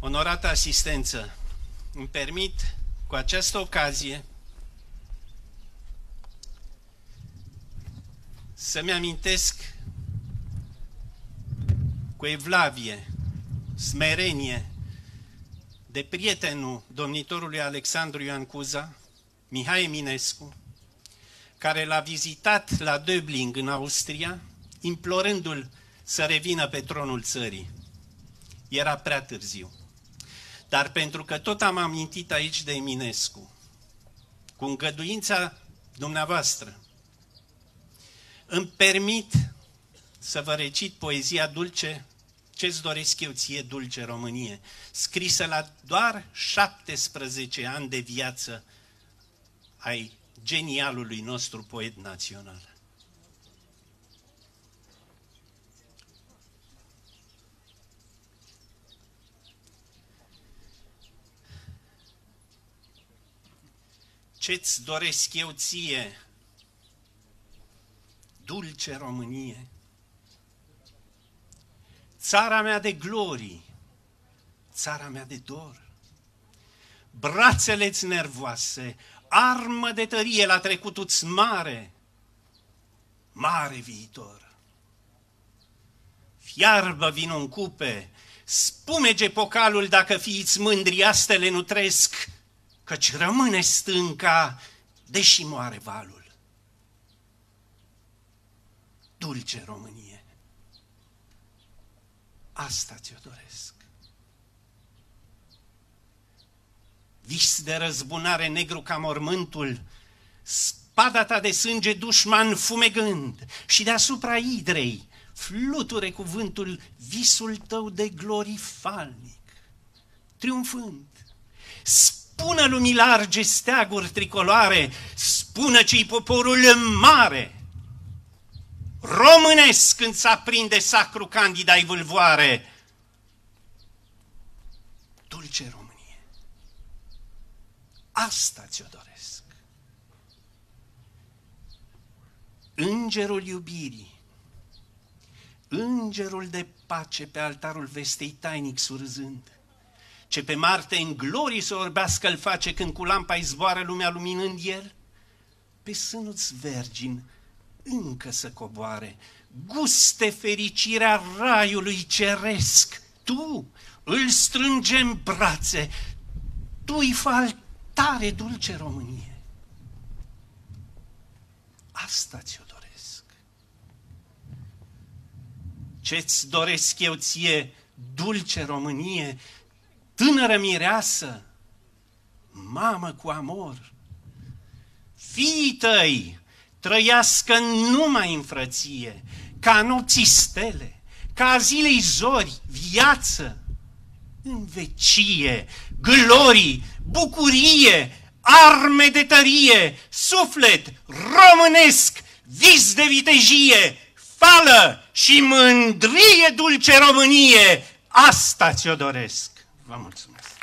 Onorată asistență, îmi permit cu această ocazie să-mi amintesc cu evlavie, smerenie, de prietenul domnitorului Alexandru Ioan Cuza, Mihai Eminescu, care l-a vizitat la Döbling, în Austria, implorându-l să revină pe tronul țării. Era prea târziu. Dar pentru că tot am amintit aici de Eminescu, cu îngăduința dumneavoastră, îmi permit să vă recit poezia dulce, Ce-ți doresc eu ție, dulce Românie, scrisă la doar 17 ani de viață ai genialului nostru poet național. Ce-ți doresc eu ție, dulce Românie, țara mea de glorii, țara mea de dor, brațele-ți nervoase, armă de tărie la trecutul-ți mare, mare viitor. Fiarbă vinul în cupe, spumege pocalul dacă fiiți mândri, astele nu tresc, căci rămâne stânca, deși moare valul. Dulce Românie, asta ți-o doresc. Vis de răzbunare negru ca mormântul, spada ta de sânge dușman fumegând, și deasupra idrei fluture cuvântul visul tău de glorii falnic. Triumfând, spună lumii large steaguri tricoloare, spună ce-i poporul mare. Românesc când s-aprinde sacru Candida-i vâlvoare. Dulce Românie, asta ți-o doresc. Îngerul iubirii, îngerul de pace pe altarul vestei tainic surzând, ce pe Marte în glorii să orbească îl face când cu lampa-i zboară lumea luminând el, pe sânul-ți vergin încă să coboare, guste fericirea raiului ceresc. Tu îl strânge în brațe, tu îi fă altare, dulce Românie. Asta ți-o doresc. Ce-ți doresc eu ție, dulce Românie, tânără mireasă, mamă cu amor, fiii tăi trăiască numai în frăție, ca nopții stele, ca zilei zori, viață, în vecie, glorii, bucurie, arme de tărie, suflet românesc, vis de vitejie, fală și mândrie, dulce Românie, asta ți-o doresc. Vă mulțumesc!